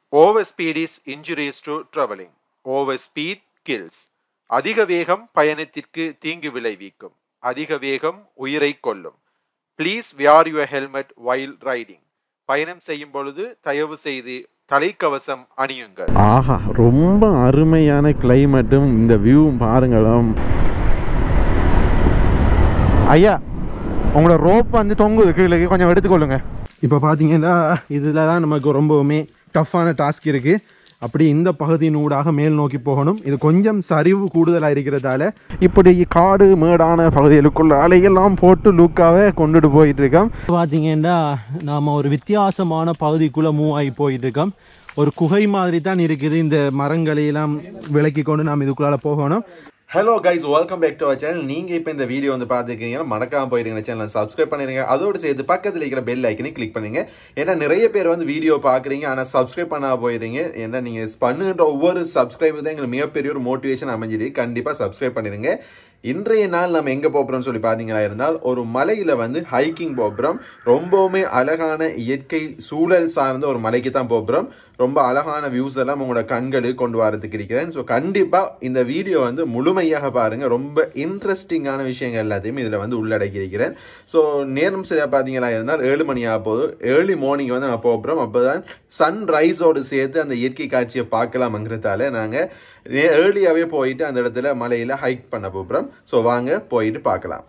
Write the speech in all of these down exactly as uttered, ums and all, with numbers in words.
Overspeed is injurious to traveling. Overspeed kills. அதிக வேகம் பயணத்திற்கு தீங்கு விளைவிக்கும். அதிக வேகம் உயிரை கொல்லும். Please wear your helmet while riding. பயணம் செய்யும் பொழுது தயவு செய்து தலைக்கவசம் அணியுங்கள். ஆஹா, ரொம்ப அருமையான கிளைமேட்டும் இந்த வியூவும் பாருங்களும். ஐயா, உங்களோட ரோப் வந்து தொங்குது கீழே, கொஞ்சம் எடுத்துக்கொள்ளுங்க. இப்போ பார்த்தீங்கன்னா இதில் தான் நமக்கு ரொம்பவுமே டஃப்பான டாஸ்க் இருக்குது. அப்படி இந்த பகுதியின் ஊடாக மேல் நோக்கி போகணும். இது கொஞ்சம் சரிவு கூடுதலாக இருக்கிறதால இப்படி காடு மேடான பகுதிகளுக்குள்ள அலையெல்லாம் போட்டு லூக்காவே கொண்டுட்டு போயிட்டு இருக்கோம். பார்த்தீங்கன்னா நாம் ஒரு வித்தியாசமான பகுதிக்குள்ளே மூவ் ஆகி போயிட்டு இருக்கோம். ஒரு குகை மாதிரி தான் இருக்குது. இந்த மரங்களையெல்லாம் விலக்கி கொண்டு நாம் இதுக்குள்ளால போகணும். Hello guys, welcome back to our channel. நீங்கள் இப்போ இந்த வீடியோ வந்து பார்த்துருக்கீங்கன்னா மறக்காமல் போயிருங்க, சேனலை சப்ஸ்கிரைப் பண்ணிடுங்க. அதோடு சேர்த்து பக்கத்தில் இருக்கிற பெல் ஐக்கனை கிளிக் பண்ணுங்க. ஏன்னா நிறைய பேர் வந்து வீடியோ பார்க்குறீங்க ஆனால் சப்ஸ்கிரைப் பண்ணா போயிருங்க. ஏன்னா நீங்கள் பண்ணுகின்ற ஒவ்வொரு சப்ஸ்கிரைபர் தான் எங்களுக்கு மிகப்பெரிய ஒரு மோட்டிவேஷன் அமைஞ்சிது. கண்டிப்பாக சப்ஸ்கிரைப் பண்ணிடுங்க. இன்றைய நாள் நம்ம எங்கே போகிறோம்னு சொல்லி பார்த்தீங்கன்னா இருந்தால் ஒரு மலையில் வந்து ஹைக்கிங் போகிறோம். ரொம்பவுமே அழகான இயற்கை சூழல் சார்ந்த ஒரு மலைக்கு தான் போகிறோம். ரொம்ப அழகான வியூஸ் எல்லாம் உங்களோட கண்களுக்கு கொண்டு வரதுக்கு இருக்கிறேன். ஸோ கண்டிப்பாக இந்த வீடியோ வந்து முழுமையாக பாருங்கள். ரொம்ப இன்ட்ரெஸ்டிங்கான விஷயங்கள் எல்லாத்தையும் இதில் வந்து உள்ளடக்கி இருக்கிறேன். ஸோ நேரம் சரியாக பார்த்தீங்களா இருந்தால் ஏழு மணி ஆக போது ஏர்லி மார்னிங் வந்து நம்ம போகிறோம். அப்போ தான் சன்ரைஸோடு சேர்த்து அந்த இயற்கை காட்சியை பார்க்கலாம்ங்கிறதால நாங்கள் ஏர்லியாகவே போயிட்டு அந்த இடத்துல மலையில் ஹைக் பண்ண போகிறோம். ஸோ வாங்க போயிட்டு பார்க்கலாம்.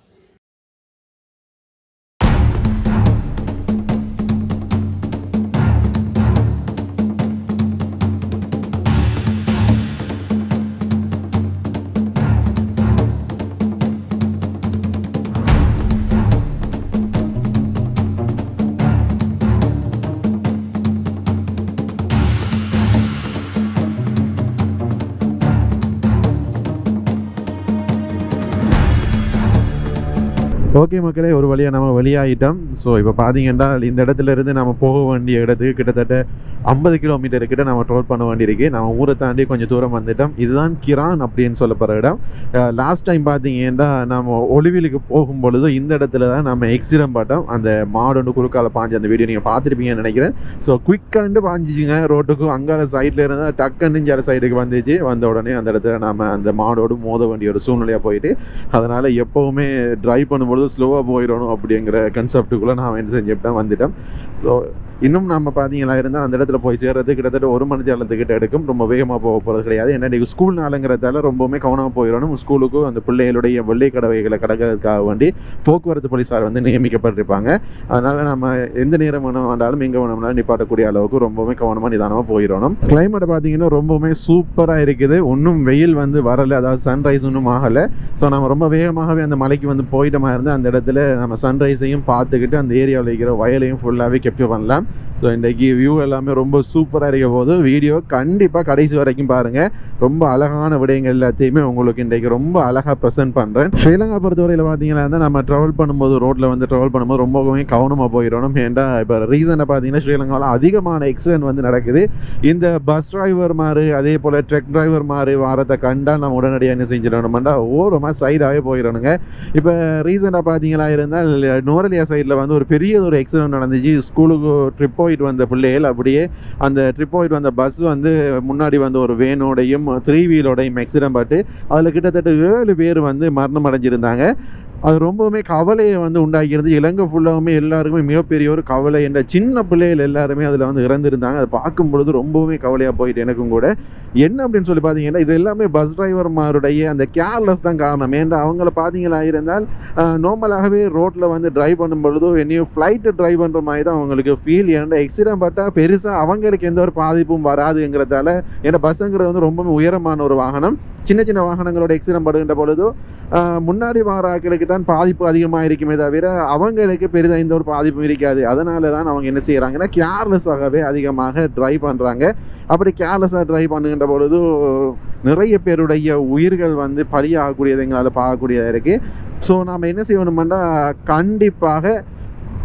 ஓகே மக்களே, ஒரு வழியாக நம்ம வெளியாகிட்டோம். ஸோ இப்போ பார்த்தீங்கன்னா இந்த இடத்துல இருந்து நம்ம போக வேண்டிய இடத்துக்கு கிட்டத்தட்ட ஐம்பது கிலோமீட்டர் கிட்ட நம்ம ட்ராவல் பண்ண வேண்டியிருக்கு. நம்ம ஊரை தாண்டி கொஞ்சம் தூரம் வந்துட்டோம். இதுதான் கிரான் அப்படின்னு சொல்லப்படுற இடம். லாஸ்ட் டைம் பார்த்தீங்கன்னா நம்ம ஒளிவிலுக்கு போகும்பொழுது இந்த இடத்துல தான் நம்ம எக்ஸிடம் பார்த்தோம். அந்த மாடோண்டு குறுக்கால பாஞ்சு அந்த வீடியோ நீங்கள் பார்த்துருப்பீங்கன்னு நினைக்கிறேன். ஸோ குயிக்காண்டு பாஞ்சிச்சுங்க ரோட்டுக்கும். அங்கால சைடில் இருந்தால் டக்குன்னு இஞ்சால சைடுக்கு வந்துச்சு. வந்த உடனே அந்த இடத்துல நம்ம அந்த மாடோடு மோத வேண்டிய ஒரு சூழ்நிலையாக போயிட்டு, அதனால் எப்போவுமே ட்ரைவ் பண்ணும்போது ஸ்லோவாக போயிடணும் அப்படிங்கிற கன்செப்டுக்குள்ளே நான் என்ன செஞ்சுட்டேன் வந்துட்டேன். ஸோ இன்னும் நம்ம பார்த்தீங்களா இருந்தால் அந்த இடத்துல போய் சேர்றது கிட்டத்தட்ட ஒரு மணி நேரத்துக்கிட்ட எடுக்கும். ரொம்ப வேகமாக போக போகிறது கிடையாது. ஏன்னா இன்றைக்கி ஸ்கூல் நாளுங்கிறதால ரொம்பவுமே கவனமாக போயிடணும். ஸ்கூலுக்கும் அந்த பிள்ளைகளுடைய வெள்ளை கடவைகளை கடக்கிறதுக்காக வேண்டி போக்குவரத்து போலீஸார் வந்து நியமிக்கப்பட்டிருப்பாங்க. அதனால் நம்ம எந்த நேரம் வேணும் வேண்டாலும் எங்கே வேணும்னாலும் நிப்பாட்டக்கூடிய அளவுக்கு ரொம்பவுமே கவனமாக நிதானமாக போயிடணும். கிளைமேட்டை பார்த்தீங்கன்னா ரொம்பவுமே சூப்பராக இருக்குது. ஒன்றும் வெயில் வந்து வரலை, அதாவது சன்ரைஸ் ஒன்றும் ஆகலை. ஸோ நம்ம ரொம்ப வேகமாகவே அந்த மலைக்கு வந்து போயிட்டமாக இருந்து அந்த இடத்துல நம்ம சன்ரைஸையும் பார்த்துக்கிட்டு அந்த ஏரியாவில் இருக்கிற வயலையும் ஃபுல்லாகவே கேப்சர் பண்ணலாம். ஸோ இன்றைக்கி வியூ எல்லாமே ரொம்ப சூப்பராக இருக்க போது வீடியோ கண்டிப்பாக கடைசி வரைக்கும் பாருங்கள். ரொம்ப அழகான விடயங்கள் எல்லாத்தையுமே உங்களுக்கு இன்றைக்கி ரொம்ப அழகாக ப்ரெசென்ட் பண்ணுறேன். ஸ்ரீலங்கா பொறுத்தவரையில் பார்த்தீங்கன்னா நம்ம ட்ராவல் பண்ணும்போது ரோட்டில் வந்து ட்ராவல் பண்ணும்போது ரொம்பவே கவனமாக போயிடணும். ஏன்டா இப்போ ரீசனாக பார்த்தீங்கன்னா ஸ்ரீலங்காவில் அதிகமான ஆக்சிடென்ட் வந்து நடக்குது. இந்த பஸ் டிரைவர் மாதிரி அதே போல் ட்ரக் டிரைவர் மாதிரி வாரத்தை கண்டால் நம்ம உடனடியாக என்ன செஞ்சிடணும்டா ஓரமாக சைடாகவே போயிடணுங்க. இப்போ ரீசெண்டாக பார்த்தீங்களா இருந்தால் நோரலியா சைடில் வந்து ஒரு பெரிய ஒரு ஆக்சிடென்ட் நடந்துச்சு. ஸ்கூலுக்கு ட்ரிப் போயிட்டு வந்த பிள்ளைகள் அப்படியே அந்த ட்ரிப் போயிட்டு வந்த பஸ் வந்து முன்னாடி வந்து ஒரு வேனோடையும் த்ரீ வீலோடையும் ஆக்சிடென்ட் பட்டு அதில் கிட்டத்தட்ட ஏழு பேர் வந்து மரணம் அடைஞ்சிருந்தாங்க. அது ரொம்பவுமே கவலையை வந்து உண்டாக்கியிருந்து இலங்கை ஃபுல்லாகவுமே எல்லாருக்குமே மிகப்பெரிய ஒரு கவலை. என்ற சின்ன பிள்ளைகள் எல்லாருமே அதில் வந்து இறந்துருந்தாங்க. அதை பார்க்கும் பொழுது ரொம்பவுமே கவலையாக போயிட்டு எனக்கும் கூட. என்ன அப்படின்னு சொல்லி பார்த்தீங்கன்னா இது எல்லாமே பஸ் டிரைவர்மாருடைய அந்த கேர்லெஸ் தான் காரணம். ஏன்னா அவங்கள பார்த்தீங்களா இருந்தால் நார்மலாகவே ரோட்டில் வந்து ட்ரைவ் பண்ணும் பொழுதோ என்னையும் ஃப்ளைட்டு ட்ரைவ் பண்ணுற மாதிரி தான் அவங்களுக்கு ஃபீல். ஏன்னா எக்ஸிடென்ட் பட்டால் பெருசாக அவங்களுக்கு எந்த ஒரு பாதிப்பும் வராதுங்கிறதால. ஏன்னா பஸ்ஸுங்கிறது வந்து ரொம்பவே உயரமான ஒரு வாகனம். சின்ன சின்ன வாகனங்களோட எக்ஸிடென்ட் படுகின்ற பொழுதோ முன்னாடி வாராக்களுக்கு தான் பாதிப்பு அதிகமாக இருக்குமே தவிர அவங்களுக்கு பெரிதாக எந்த ஒரு பாதிப்பும் இருக்காது. அதனால தான் அவங்க என்ன செய்கிறாங்கன்னா கேர்லெஸ்ஸாகவே அதிகமாக ட்ரைவ் பண்ணுறாங்க. அப்படி கேர்லெஸ்ஸாக ட்ரைவ் பண்ணுகின்ற பொழுது நிறைய பேருடைய உயிர்கள் வந்து பலியாகக்கூடியது எங்களால் பார்க்கக்கூடியதாக இருக்குது. ஸோ நாம் என்ன செய்யணும்னா கண்டிப்பாக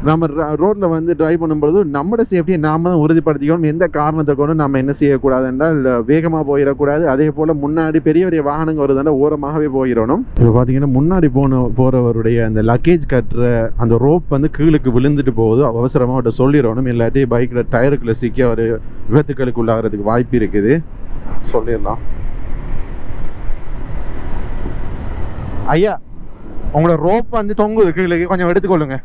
நம்ம ரோட்டில் வந்து டிரைவ் பண்ணும்பொழுது நம்மளோட சேஃப்டியை நாம் தான் உறுதிப்படுத்திக்கணும். எந்த காரணத்தை கொண்டு நம்ம என்ன செய்யக்கூடாது என்றால் வேகமாக போயிடக்கூடாது. அதே போல் முன்னாடி பெரிய பெரிய வாகனங்கள் வருதுன்னா ஓரமாகவே போயிடணும். இப்போ பார்த்தீங்கன்னா முன்னாடி போன போகிறவருடைய அந்த லக்கேஜ் கட்டுற அந்த ரோப் வந்து கீழுக்கு விழுந்துட்டு போகுது. அவசரமாக அவர்கிட்ட சொல்லிடணும், இல்லாட்டி பைக்கில் டயருக்குள்ளே சிக்கி அவர் விபத்துக்களுக்கு உள்ளாகிறதுக்கு வாய்ப்பு இருக்குது. சொல்லிடலாம். ஐயா, உங்களோட ரோப் வந்து தொங்குது கீழே, கொஞ்சம் எடுத்துக்கொள்ளுங்க.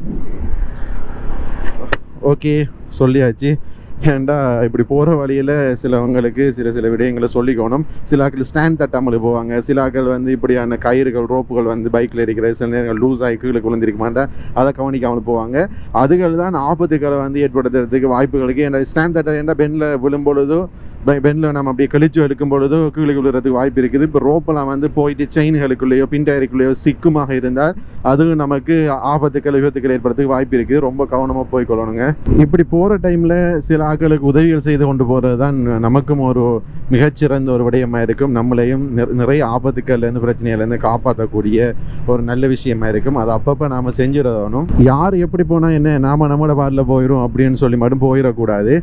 ஓகே, சொல்லியாச்சு. ஏன்டா இப்படி போகிற வழியில் சிலவங்களுக்கு சில சில விடயங்களை சொல்லிக்கணும். சில ஆக்கள் ஸ்டாண்ட் தட்டாமல் போவாங்க, சில ஆக்கள் வந்து இப்படியான கயிறுகள் ரோப்புகள் வந்து பைக்கில் இருக்கிற சில நேரங்கள் லூஸ் ஆகி கீழே விழுந்திருக்குமாண்டா அதை கவனிக்காமல் போவாங்க. அதுகள் தான் ஆபத்துக்களை வந்து ஏற்படுத்துறதுக்கு வாய்ப்புகளுக்கு. ஏன்னா ஸ்டாண்ட் தட்டை ஏன்னா பெண்ணில் விழும்பொழுதோ பெண்ணில் நம்ம அப்படியே கழிச்சு எடுக்கும் பொழுதோ கீழே விழுறதுக்கு வாய்ப்பு இருக்குது. இப்போ ரோப்பெல்லாம் வந்து போயிட்டு செயின்களுக்குள்ளேயோ பின்டயருக்குள்ளேயோ சிக்குமாக இருந்தால் அது நமக்கு ஆபத்துக்கள் விபத்துக்கள் ஏற்படுறதுக்கு வாய்ப்பு இருக்குது. ரொம்ப கவனமாக போய் கொள்ளணுங்க. இப்படி போகிற டைமில் சில ஆக்களுக்கு உதவிகள் செய்து கொண்டு போகிறது தான் நமக்கும் ஒரு மிகச்சிறந்த ஒரு விடயமாக இருக்கும். நம்மளையும் நிறைய ஆபத்துக்கள்லேருந்து பிரச்சனையிலேருந்து காப்பாற்றக்கூடிய ஒரு நல்ல விஷயமா இருக்கும். அது அப்பப்போ நாம் செஞ்சிடணும். யார் எப்படி போனால் என்ன, நாம் நம்மளோட பாட்டில் போயிடும் அப்படின்னு சொல்லி மட்டும் போயிடக்கூடாது.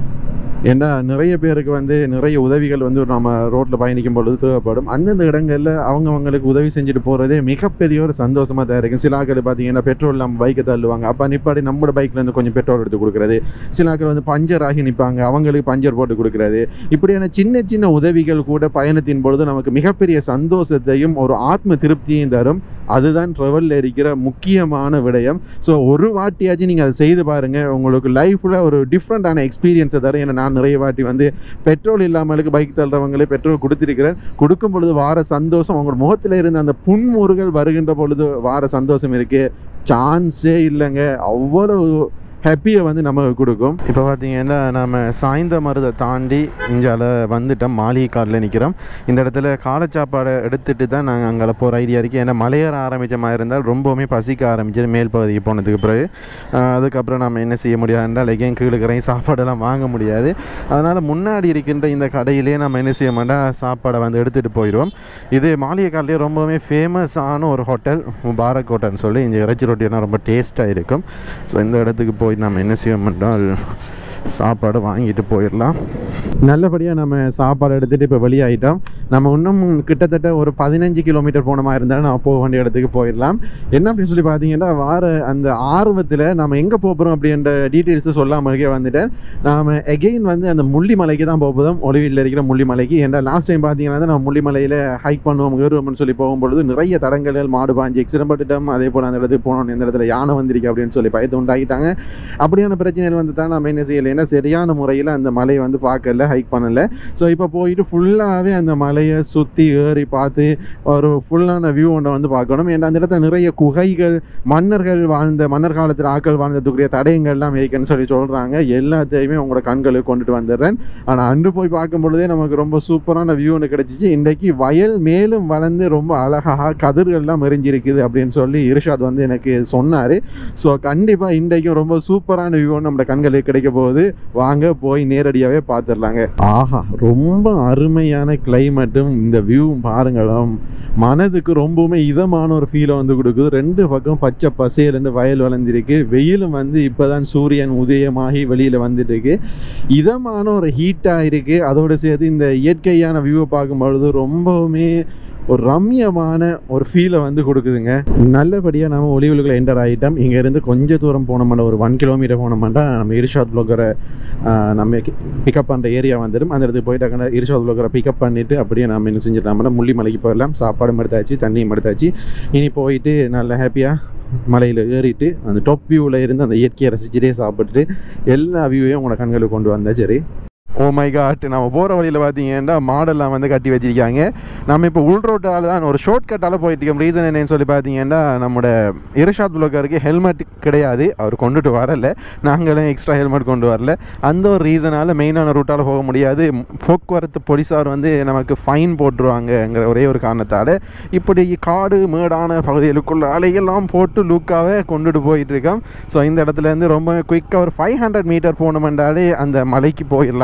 ஏன்னா நிறைய பேருக்கு வந்து நிறைய உதவிகள் வந்து நம்ம ரோட்டில் பயணிக்கும் பொழுது தேவைப்படும். அந்தந்த இடங்களில் அவங்க அவங்களுக்கு உதவி செஞ்சுட்டு போகிறதே மிகப்பெரிய ஒரு சந்தோஷமாக தான் இருக்கும். சில ஆக்கள் பார்த்தீங்கன்னா பெட்ரோல் நம்ம பைக்கை தள்ளுவாங்க, அப்போ நிப்பாடி நம்மளோட பைக்லேருந்து கொஞ்சம் பெட்ரோல் எடுத்து கொடுக்குறது. சில ஆக்கள் வந்து பஞ்சர் ஆகி நிற்பாங்க, அவங்களுக்கு பஞ்சர் போட்டு கொடுக்குறது. இப்படியான சின்ன சின்ன உதவிகள் கூட பயணத்தின் பொழுது நமக்கு மிகப்பெரிய சந்தோஷத்தையும் ஒரு ஆத்ம திருப்தியையும் தரும். அதுதான் ட்ராவலில் இருக்கிற முக்கியமான விடயம். ஸோ ஒரு வாட்டியாச்சும் நீங்கள் அதை செய்து பாருங்கள், உங்களுக்கு லைஃப்பில் ஒரு டிஃப்ரெண்ட்டான எக்ஸ்பீரியன்ஸை தரும். ஏன்னா நான் நிறைய வாட்டி வந்து பெட்ரோல் இல்லாமலுக்கு பைக் தள்ளுறவங்களே பெட்ரோல் கொடுத்திருக்கிறேன். கொடுக்கும் பொழுது வார சந்தோஷம், அவங்க முகத்தில் இருந்த அந்த புன்முறுகள் வருகின்ற பொழுது வார சந்தோஷம் இருக்கு சான்ஸே இல்லைங்க. அவ்வளோ ஹாப்பியை வந்து நமக்கு கொடுக்கும். இப்போ பார்த்தீங்கன்னா நம்ம சாய்ந்த மருதை தாண்டி இஞ்சால வந்துட்டோம், மாளிகை காலில் நிற்கிறோம். இந்த இடத்துல காலை சாப்பாடை எடுத்துகிட்டு தான் நாங்கள் அங்கே போகிற ஐடியா இருக்குது. ஏன்னா மலையேற ஆரம்பித்த மாதிரி இருந்தால் ரொம்பவுமே பசிக்க ஆரம்பிச்சு மேல் பகுதிக்கு போனதுக்கு பிறகு அதுக்கப்புறம் நம்ம என்ன செய்ய முடியாது என்றால் எங்கேயும் கீழுக்கிறேன் சாப்பாடெல்லாம் வாங்க முடியாது. அதனால் முன்னாடி இருக்கின்ற இந்த கடையிலே நம்ம என்ன செய்ய மாட்டோம், சாப்பாடை வந்து எடுத்துகிட்டு போயிடுவோம். இது மாளிகை காலிலே ரொம்பவுமே ஃபேமஸான ஒரு ஹோட்டல், முபாரக் ஹோட்டல்னு சொல்லி. இந்த இறைச்சி ரொட்டியெல்லாம் ரொம்ப டேஸ்ட்டாக இருக்கும். ஸோ இந்த இடத்துக்கு போய் நம்ம என்ன செய்வோம் என்றால் சாப்பாடு வாங்கிட்டு போயிடலாம். நல்லபடியாக நம்ம சாப்பாடு எடுத்துகிட்டு இப்போ வெளியாகிட்டோம். நம்ம இன்னும் கிட்டத்தட்ட ஒரு பதினஞ்சு கிலோமீட்டர் போன மாதிரி இருந்தாலும் நம்ம போக வேண்டிய இடத்துக்கு போயிடலாம். என்ன அப்படின்னு சொல்லி பார்த்தீங்கன்னா வார அந்த ஆர்வத்தில் நம்ம எங்கே போகிறோம் அப்படின்ற டீட்டெயில்ஸு சொல்லாமலே வந்துட்டேன். நாம் எகெயின் வந்து அந்த முள்ளிமலைக்கு தான் போகும்போதும், ஒளிவில் இருக்கிற முள்ளிமலைக்கு. ஏன்னா லாஸ்ட் டைம் பார்த்தீங்கன்னா நம்ம முள்ளிமலையில் ஹைக் பண்ணுவோம் ஏறுவோம்னு சொல்லி போகும்பொழுது நிறைய தடங்கள் மாடு பாஞ்சு எக்ஸிடம்பட்டுட்டோம். அதே போல் அந்த இடத்துக்கு போனோம், இந்த இடத்துல யானை வந்திருக்கு அப்படின்னு சொல்லி பயத்தை உண்டாகிட்டாங்க. அப்படியான பிரச்சனைகள் வந்து தான் நம்ம என்ன செய்யலை, ஏன்னா சரியான முறையில் அந்த மலையை வந்து பார்க்கல, ஹைக் பண்ணலை. ஸோ இப்போ போயிட்டு ஃபுல்லாகவே அந்த மலையை சுற்றி ஏறி பார்த்து ஒரு ஃபுல்லான வியூ ஒன்றை வந்து பார்க்கணும். ஏன்னா அந்த இடத்துல நிறைய குகைகள், மன்னர்கள் வாழ்ந்த மன்னர் காலத்தில் ஆக்கள் வாழ்ந்ததுக்குரிய தடயங்கள்லாம் இருக்குன்னு சொல்லி சொல்கிறாங்க. எல்லாத்தையுமே உங்களோட கண்களுக்கு கொண்டுட்டு வந்துடுறேன். ஆனால் அன்று போய் பார்க்கும் பொழுதே நமக்கு ரொம்ப சூப்பரான வியூ ஒன்று கிடச்சிச்சு. இன்றைக்கி வயல் மேலும் வளர்ந்து ரொம்ப அழகாக கதிர்கள்லாம் எரிஞ்சிருக்குது அப்படின்னு சொல்லி இர்ஷாத் வந்து எனக்கு சொன்னார். ஸோ கண்டிப்பாக இன்றைக்கும் ரொம்ப சூப்பரான வியூ ஒன்று நம்ம கண்களுக்கு கிடைக்க போகுது. வாங்க போய் நேரடியாகவே பார்த்துடலாங்க. ஆஹா, ரொம்ப அருமையான கிளைமேட்டும் இந்த வியூவும் பாருங்களும், மனதுக்கு ரொம்பவுமே இதமான ஒரு ஃபீலை வந்து கொடுக்குது. ரெண்டு பக்கம் பச்சை பசேல்னு வயல் வளர்ந்துருக்கு. வெயிலும் வந்து இப்போதான் சூரியன் உதயமாகி வெளியில் வந்துட்டு இருக்கு. இதமான ஒரு ஹீட்டாக இருக்குது. அதோடு சேர்த்து இந்த இயற்கையான வியூவை பார்க்கும்பொழுது ரொம்பவுமே ஒரு ரம்யமான ஒரு ஃபீலை வந்து கொடுக்குதுங்க. நல்லபடியாக நம்ம ஒளிவுகளை என்டர் ஆகிட்டோம். இங்கேருந்து கொஞ்சம் தூரம் போனோம்னா ஒரு ஒன் கிலோமீட்டர் போனோம்னா நம்ம இர்ஷாத் வ்ளாகரை நம்ம பிக்கப் பண்ணுற ஏரியா வந்துடும். அந்த இடத்துக்கு போயிட்டாங்கன்னா இர்ஷாத் வ்ளாகரை பிக்கப் பண்ணிவிட்டு அப்படியே நம்ம என்ன செஞ்சிட்டோம்னா முள்ளிமலைக்கு போயிடலாம். சாப்பாடும் எடுத்தாச்சு, தண்ணியும் எடுத்தாச்சு. இனி போயிட்டு நல்ல ஹாப்பியாக மலையில் ஏறிட்டு அந்த டாப் வியூவில் இருந்து அந்த இயற்கையை ரசிச்சுட்டே சாப்பிட்டுட்டு எல்லா வியூவையும் உங்களோட கண்களுக்கு கொண்டு வந்தால் சரி. ஓ மை காட், நம்ம போகிற வழியில் பார்த்தீங்கன்னா மாடெல்லாம் வந்து கட்டி வச்சிருக்காங்க. நம்ம இப்போ உள் ரோட்டால் தான் ஒரு ஷார்ட் கட்டால் போயிட்டு இருக்கோம். ரீசன் என்னன்னு சொல்லி பார்த்தீங்கன்னா நம்மளோட இர்ஷாத் வ்ளாகருக்கு ஹெல்மெட் கிடையாது, அவர் கொண்டுட்டு வரல. நாங்களும் எக்ஸ்ட்ரா ஹெல்மெட் கொண்டு வரல. அந்த ஒரு ரீசனால் மெயினான ரூட்டால் போக முடியாது. போக்குவரத்து போலீஸார் வந்து நமக்கு ஃபைன் போட்டுருவாங்கங்கிற ஒரே ஒரு காரணத்தால் இப்படி காடு மேடான பகுதிகளுக்குள்ள அலையெல்லாம் போட்டு லூக்காவே கொண்டுட்டு போயிட்டு இருக்கோம். ஸோ இந்த இடத்துலேருந்து ரொம்ப குயிக்காக ஒரு ஃபைவ் ஹண்ட்ரட் மீட்டர் போகணுமென்றாலே அந்த மலைக்கு போயிடலாம்.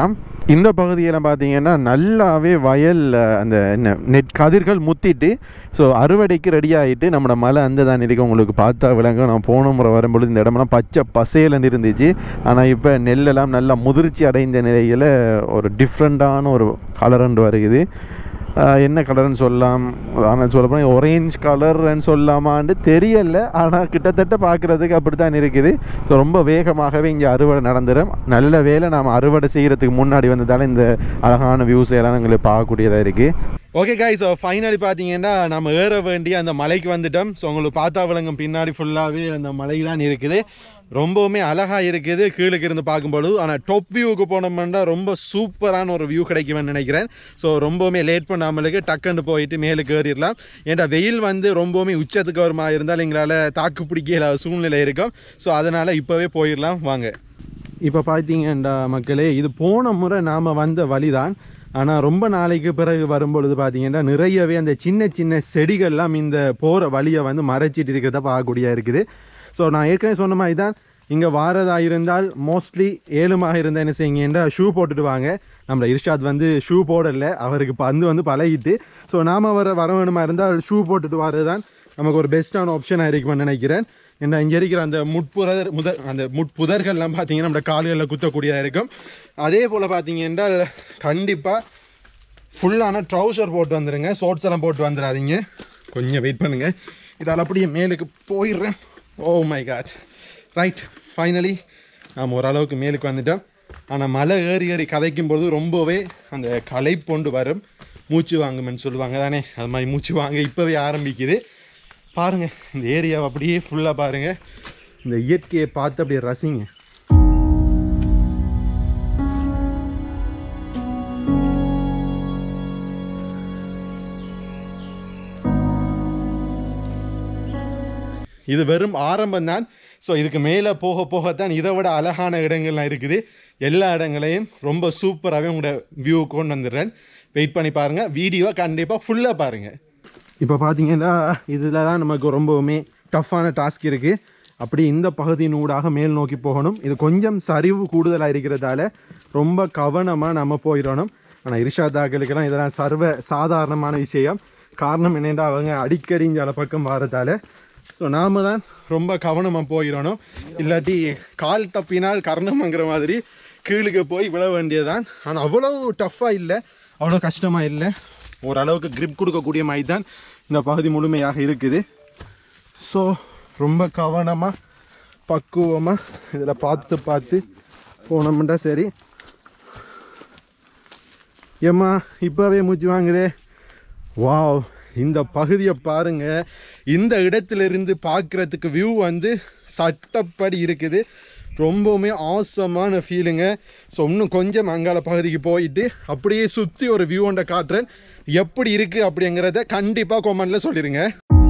இந்த பகுதியெல்லாம் பார்த்தீங்கன்னா நல்லாவே வயல் அந்த என்ன நெட் கதிர்கள் முத்திட்டு ஸோ அறுவடைக்கு ரெடி ஆகிட்டு நம்மளோட மலை அந்த தான் இருக்கு. உங்களுக்கு பார்த்தா விளங்கும். நான் போன முறை வரும்பொழுது இந்த இடமெல்லாம் பச்சை பசேலன்னு இருந்துச்சு. ஆனால் இப்போ நெல்லெல்லாம் நல்லா முதிர்ச்சி அடைந்த நிலையில் ஒரு டிஃப்ரெண்ட்டான ஒரு கலர்ன்னு வருகுது. என்ன கலர்னு சொல்லலாம், ஆனால் சொல்ல போனால் ஒரேஞ்ச் கலர்ன்னு சொல்லாமான்னு தெரியலை. ஆனால் கிட்டத்தட்ட பார்க்குறதுக்கு அப்படி தான் இருக்குது. ஸோ ரொம்ப வேகமாகவே இங்கே அறுவடை நடந்துடும். நல்ல வேலை நாம் அறுவடை செய்கிறதுக்கு முன்னாடி வந்ததால் இந்த அழகான வியூஸ் எல்லாம் எங்களுக்கு பார்க்கக்கூடியதாக இருக்குது. ஓகே காய், ஸோ ஃபைனலி பார்த்தீங்கன்னா நம்ம ஏற வேண்டிய அந்த மலைக்கு வந்துட்டோம். ஸோ உங்களுக்கு பார்த்தா விளங்கும் பின்னாடி ஃபுல்லாகவே அந்த மலை தான் இருக்குது. ரொம்பவுமே அழகாக இருக்குது கீழுக்கு இருந்து பார்க்கும்பொழுது. ஆனால் டாப் வியூவுக்கு போனோம்னா ரொம்ப சூப்பரான ஒரு வியூ கிடைக்குமென்னு நினைக்கிறேன். ஸோ ரொம்பவுமே லேட் பண்ணாமலுக்கு டக்குன்னு போயிட்டு மேலுக்கு ஏறிடலாம். ஏன்டா வெயில் வந்து ரொம்பவுமே உச்சத்துக்கு வருமா இருந்தால் எங்களால் தாக்கு பிடிக்கல சூழ்நிலை இருக்கும். ஸோ அதனால் இப்போவே போயிடலாம் வாங்க. இப்போ பார்த்தீங்கண்டா மக்களே, இது போன முறை நாம் வந்த வழி தான். ஆனால் ரொம்ப நாளைக்கு பிறகு வரும்பொழுது பார்த்தீங்கன்னா நிறையவே அந்த சின்ன சின்ன செடிகள்லாம் இந்த போகிற வழியை வந்து மறைச்சிட்டு இருக்கிறத பார்க்கக்கூடியா இருக்குது. ஸோ நான் ஏற்கனவே சொன்ன மாதிரி தான், இங்கே வாரதாக இருந்தால் மோஸ்ட்லி ஏழுமாக இருந்தால் என்ன செய்யுங்கன்னா ஷூ போட்டுட்டு வாங்க. நம்மள இர்ஷாத் வந்து ஷூ போடலை, அவருக்கு பந்து வந்து பழகிட்டு. ஸோ நாம் வர வர வேணுமா இருந்தால் ஷூ போட்டுட்டு வர்றது தான் நமக்கு ஒரு பெஸ்ட்டான ஆப்ஷனாக இருக்குமென்னு நினைக்கிறேன். ஏன்னா இங்கே இருக்கிற அந்த முட்புதர் முத அந்த முட்புதர்கள்லாம் பார்த்தீங்கன்னா நம்ம கால்களில் குத்தக்கூடியதாக இருக்கும். அதே போல் பார்த்தீங்க என்றால் கண்டிப்பாக ஃபுல்லான ட்ரௌசர் போட்டு வந்துடுங்க, ஷார்ட்ஸ் எல்லாம் போட்டு வந்துடாதீங்க. கொஞ்சம் வெயிட் பண்ணுங்கள், இதால் அப்படியே மேலுக்கு போயிடுறேன். Oh my god, right, finally நாம் ஓரளவுக்கு மேலுக்கு வந்துட்டோம். ஆனால் மலை ஏறி ஏறி கதைக்கும்போது ரொம்பவே அந்த களைப்பொண்டு வரும், மூச்சு வாங்குமென்னு சொல்லுவாங்க தானே, அது மாதிரி மூச்சு வாங்க இப்போவே ஆரம்பிக்குது. பாருங்கள் இந்த ஏரியாவை அப்படியே ஃபுல்லாக பாருங்கள், இந்த இயற்கையை பார்த்து அப்படியே ரசிங்க. இது வெறும் ஆரம்பம் தான். ஸோ இதுக்கு மேலே போக போகத்தான் இதை விட அழகான இடங்கள்லாம் இருக்குது. எல்லா இடங்களையும் ரொம்ப சூப்பராகவே உங்களோட வியூ கொண்டு வந்துடுறேன். வெயிட் பண்ணி பாருங்கள், வீடியோ கண்டிப்பாக ஃபுல்லாக பாருங்கள். இப்போ பார்த்தீங்கன்னா இதில் தான் நமக்கு ரொம்பவுமே டஃப்பான டாஸ்க் இருக்குது. அப்படி இந்த பகுதியினூடாக மேல் நோக்கி போகணும். இது கொஞ்சம் சரிவு கூடுதலாக இருக்கிறதால ரொம்ப கவனமாக நம்ம போயிடணும். ஆனால் இர்ஷாதாக்களுக்கெல்லாம் இதெல்லாம் சர்வ சாதாரணமான விஷயம். காரணம் என்னென்னா அவங்க அடிக்கடி இங்கே பக்கம் வரதால. ஸோ நாம் தான் ரொம்ப கவனமாக போயிடணும். இல்லாட்டி கால் தப்பினால் கர்ணம்ங்கிற மாதிரி கீழுக்கு போய் விழ வேண்டியதான். ஆனால் அவ்வளோ டஃப்பாக இல்லை, அவ்வளோ கஷ்டமாக இல்லை. ஓரளவுக்கு கிரிப் கொடுக்கக்கூடிய மாதிரி தான் இந்த பகுதி முழுமையாக இருக்குது. ஸோ ரொம்ப கவனமாக பக்குவமாக இதில் பார்த்து பார்த்து போனோம்னா சரி. ஏம்மா இப்போவே மூச்சு வாங்குதே. வாவ், இந்த பகுதியை பாருங்கள். இந்த இடத்துலேருந்து பார்க்குறதுக்கு வியூ வந்து சட்டப்படி இருக்குது. ரொம்பவுமே ஆசமான ஃபீலுங்க. ஸோ இன்னும் கொஞ்சம் அங்கால பகுதிக்கு போயிட்டு அப்படியே சுற்றி ஒரு வியூ ஒன்றை காட்டுறேன். எப்படி இருக்குது அப்படிங்கிறத கண்டிப்பாக கமெண்ட்டில் சொல்லிடுங்க.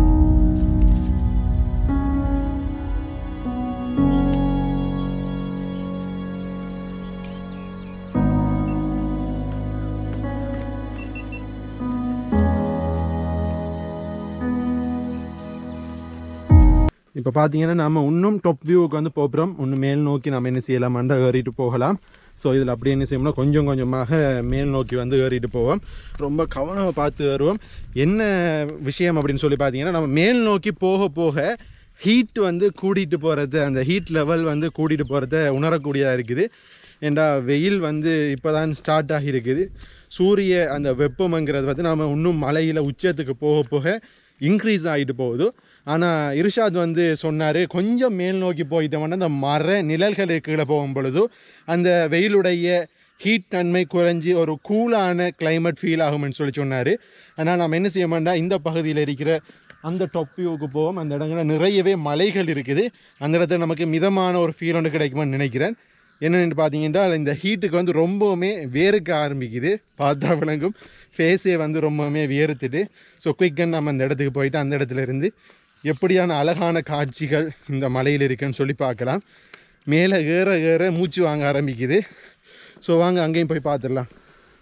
இப்போ பார்த்தீங்கன்னா நம்ம இன்னும் டாப் வியூவுக்கு வந்து போகிறோம். இன்னும் மேல் நோக்கி நம்ம என்ன செய்யலாமாண்டா ஏறிட்டு போகலாம். ஸோ இதில் அப்படி என்ன செய்யணும்னா கொஞ்சம் கொஞ்சமாக மேல் நோக்கி வந்து ஏறிட்டு போவோம். ரொம்ப கவனமாக பார்த்து வருவோம். என்ன விஷயம் அப்படின்னு சொல்லி பார்த்தீங்கன்னா, நம்ம மேல் நோக்கி போக போக ஹீட் வந்து கூட்டிகிட்டு போகிறது, அந்த ஹீட் லெவல் வந்து கூட்டிகிட்டு போகிறத உணரக்கூடியதாக இருக்குது. ஏண்டா வெயில் வந்து இப்போ தான் ஸ்டார்ட் ஆகியிருக்குது. சூரிய அந்த வெப்பம்ங்கிறது வந்து நம்ம இன்னும் மலையில் உச்சத்துக்கு போக போக இன்க்ரீஸ் ஆகிட்டு போகுது. ஆனால் இர்ஷாத் வந்து சொன்னார், கொஞ்சம் மேல் நோக்கி போயிட்டோம்னா அந்த மர நிழல்களுக்கு கீழே போகும் பொழுது அந்த வெயிலுடைய ஹீட் தன்மை குறைஞ்சி ஒரு கூலான கிளைமேட் ஃபீல் ஆகும்னு சொல்லி சொன்னார். அதனால் நம்ம என்ன செய்ய மாட்டோம், இந்த பகுதியில் இருக்கிற அந்த டாப் வியூவுக்கு போவோம். அந்த இடங்களில் நிறையவே மலைகள் இருக்குது. அந்த இடத்துல நமக்கு மிதமான ஒரு ஃபீல் ஒன்று கிடைக்குமான்னு நினைக்கிறேன். என்னென்னு பார்த்தீங்கன்னா இந்த ஹீட்டுக்கு வந்து ரொம்பவுமே வேர்க்க ஆரம்பிக்குது. பார்த்தா விளங்கும், ஃபேஸே வந்து ரொம்பவுமே வேர்த்துட்டு. ஸோ குயிக்கன் நம்ம அந்த இடத்துக்கு போயிட்டு அந்த இடத்துல இருந்து எப்படியான அழகான காட்சிகள் இந்த மலையில் இருக்குன்னு சொல்லி பார்க்கலாம். மேலே ஏற ஏற மூச்சு வாங்க ஆரம்பிக்குது. ஸோ வாங்க அங்கேயும் போய் பார்த்துடலாம்.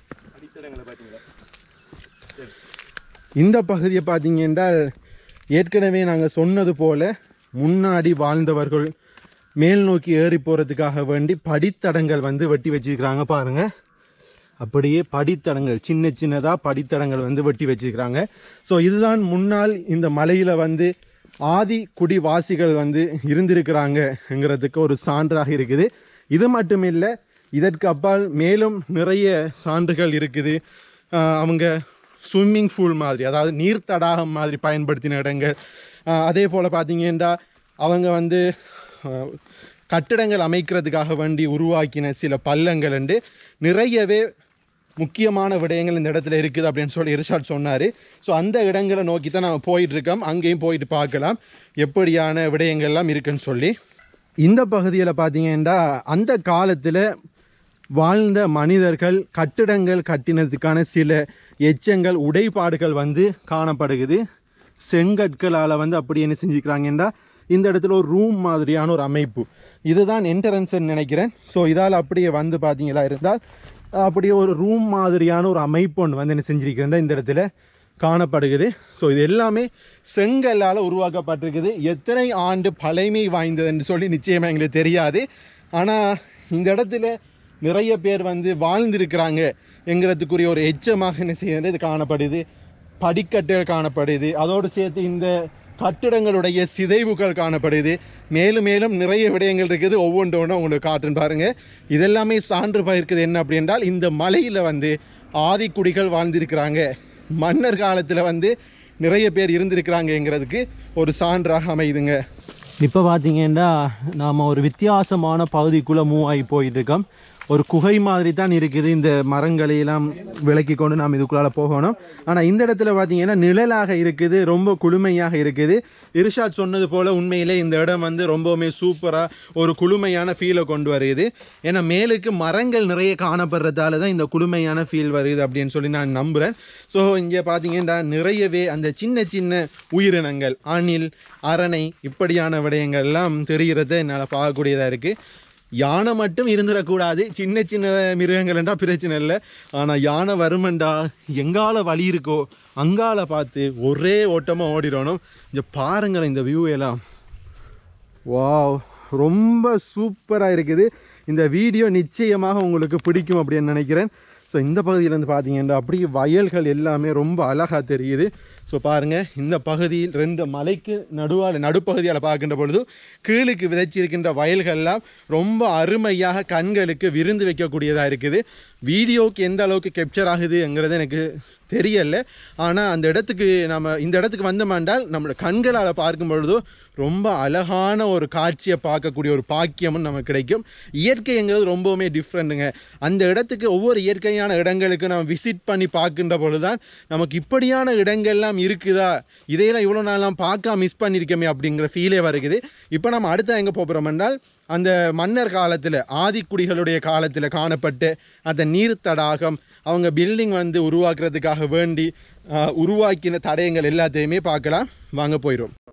இந்த பகுதியை பார்த்தீங்க என்றால் ஏற்கனவே நாங்கள் சொன்னது போல் முன்னாடி வாழ்ந்தவர்கள் மேல் நோக்கி ஏறி போகிறதுக்காக வேண்டி படித்தடங்கள் வந்து வெட்டி வச்சுருக்கிறாங்க பாருங்கள். அப்படியே படித்தடங்கள் சின்ன சின்னதாக படித்தடங்கள் வந்து வெட்டி வச்சுருக்கிறாங்க. ஸோ இதுதான் முன்னால் இந்த மலையில் வந்து ஆதி குடிவாசிகள் வந்து இருந்திருக்கிறாங்கங்கிறதுக்கு ஒரு சான்றாக இருக்குது. இது மட்டும் இல்லை, இதற்கு அப்பால் மேலும் நிறைய சான்றுகள் இருக்குது. அவங்க ஸ்விம்மிங் பூல் மாதிரி, அதாவது நீர் தடாகம் மாதிரி பயன்படுத்தின இடங்கள். அதே போல் பார்த்தீங்கன்னா அவங்க வந்து கட்டிடங்கள் அமைக்கிறதுக்காக வேண்டி உருவாக்கின சில பள்ளங்கள் என்று நிறையவே முக்கியமான விடயங்கள் இந்த இடத்துல இருக்குது அப்படின்னு சொல்லி இர்ஷாட் சொன்னார். ஸோ அந்த இடங்களை நோக்கி தான் நம்ம போயிட்டுருக்கோம். அங்கேயும் போயிட்டு பார்க்கலாம் எப்படியான விடயங்கள்லாம் இருக்குன்னு சொல்லி. இந்த பகுதியில் பார்த்தீங்கன்னா அந்த காலத்தில் வாழ்ந்த மனிதர்கள் கட்டிடங்கள் கட்டினதுக்கான சில எச்சங்கள் உடைப்பாடுகள் வந்து காணப்படுகிறது. செங்கற்களால் வந்து அப்படி என்ன செஞ்சுக்கிறாங்கன்னா இந்த இடத்துல ஒரு ரூம் மாதிரியான ஒரு அமைப்பு, இதுதான் என்ட்ரன்ஸ்ன்னு நினைக்கிறேன். ஸோ இதால் அப்படியே வந்து பார்த்தீங்களா இருந்தால் அப்படியே ஒரு ரூம் மாதிரியான ஒரு அமைப்பு ஒன்று வந்து என்ன செஞ்சிருக்கிறேன் இந்த இடத்துல காணப்படுகிறது. ஸோ இது எல்லாமே செங்கல்லால் உருவாக்கப்பட்டிருக்குது. எத்தனை ஆண்டு பழமை வாய்ந்ததுன்னு சொல்லி நிச்சயமாக எங்களுக்கு தெரியாது. ஆனால் இந்த இடத்துல நிறைய பேர் வந்து வாழ்ந்திருக்கிறாங்க என்கிறதுக்குரிய ஒரு எச்சமாக என்ன செய்யறது இது காணப்படுது. படிக்கட்டுகள் காணப்படுது, அதோடு சேர்த்து இந்த கட்டிடங்களுடைய சிதைவுகள் காணப்படுது. மேலும் மேலும் நிறைய விடயங்கள் இருக்குது. ஒவ்வொன்றொன்றும் உங்களுக்கு காட்டுன்னு பாருங்கள். இதெல்லாமே சான்று பகிர்க்குது என்ன அப்படின்றால் இந்த மலையில் வந்து ஆதிக்குடிகள் வாழ்ந்திருக்கிறாங்க, மன்னர் காலத்தில் வந்து நிறைய பேர் இருந்திருக்கிறாங்கங்கிறதுக்கு ஒரு சான்றாக அமையுதுங்க. இப்போ பார்த்தீங்கன்னா நாம் ஒரு வித்தியாசமான பகுதிக்குள்ளே மூவ் ஆகி போயிட்டுருக்கோம். ஒரு குகை மாதிரி தான் இருக்குது. இந்த மரங்களையெல்லாம் விலக்கி கொண்டு நாம் இதுக்குள்ளால் போகணும். ஆனால் இந்த இடத்துல பார்த்தீங்கன்னா நிழலாக இருக்குது, ரொம்ப குளுமையாக இருக்குது. இர்ஷாத் சொன்னது போல் உண்மையிலே இந்த இடம் வந்து ரொம்பவுமே சூப்பராக ஒரு குளுமையான ஃபீலை கொண்டு வருது. ஏன்னா மேலுக்கு மரங்கள் நிறைய காணப்படுறதால தான் இந்த குளுமையான ஃபீல் வருது அப்படின்னு சொல்லி நான் நம்புகிறேன். ஸோ இங்கே பார்த்தீங்கன்னா நிறையவே அந்த சின்ன சின்ன உயிரினங்கள், அணில், அரணை இப்படியான விடயங்கள்லாம் தெரிகிறத என்னால் பார்க்கக்கூடியதாக இருக்குது. யானை மட்டும் இருந்துடக்கூடாது, சின்ன சின்ன மிருகங்கள்ண்டா பிரச்சனை இல்லை. ஆனால் யானை வருமெண்டா எங்கால வழி இருக்கோ அங்கால பார்த்து ஒரே ஓட்டமாக ஓடிடணும். இங்கே பாருங்களேன் இந்த வியூ எல்லாம், வாவ், ரொம்ப சூப்பராக இருக்குது. இந்த வீடியோ நிச்சயமாக உங்களுக்கு பிடிக்கும் அப்படின்னு நினைக்கிறேன். ஸோ இந்த பகுதியிலேருந்து பார்த்தீங்கன்னா அப்படியே வயல்கள் எல்லாமே ரொம்ப அழகாக தெரியுது. ஸோ பாருங்கள், இந்த பகுதியில் ரெண்டு மலைக்கு நடுவால் நடுப்பகுதியால் பார்க்கின்ற பொழுது கீழுக்கு விதைச்சிருக்கின்ற வயல்கள்லாம் ரொம்ப அருமையாக கண்களுக்கு விருந்து வைக்கக்கூடியதாக இருக்குது. வீடியோவுக்கு எந்த அளவுக்கு கேப்சர் ஆகுதுங்கிறது எனக்கு தெரியலை. ஆனால் அந்த இடத்துக்கு நம்ம இந்த இடத்துக்கு வந்தோம்னால் நம்மளோட கண்களால் பார்க்கும் பொழுதோ ரொம்ப அழகான ஒரு காட்சியை பார்க்கக்கூடிய ஒரு பாக்கியமும் நமக்கு கிடைக்கும். இயற்கைங்கிறது ரொம்பவுமே டிஃப்ரெண்ட்டுங்க. அந்த இடத்துக்கு ஒவ்வொரு இயற்கையான இடங்களுக்கு நம்ம விசிட் பண்ணி பார்க்கின்ற பொழுது தான் நமக்கு இப்படியான இடங்கள்லாம் இருக்குதா, இதையெல்லாம் இவ்வளோ நாள்லாம் பார்க்க மிஸ் பண்ணியிருக்கோமே அப்படிங்கிற ஃபீலே வருகிறது. இப்போ நம்ம அடுத்த எங்கே போகிறோம் என்றால் அந்த மன்னர் காலத்தில் ஆதிக்குடிகளுடைய காலத்தில் காணப்பட்ட அந்த நீர் தடாகம், அவங்க பில்டிங் வந்து உருவாக்குறதுக்காக வேண்டி உருவாக்கின தடயங்கள் எல்லாத்தையுமே பார்க்கலாம். வாங்க போயிடும்.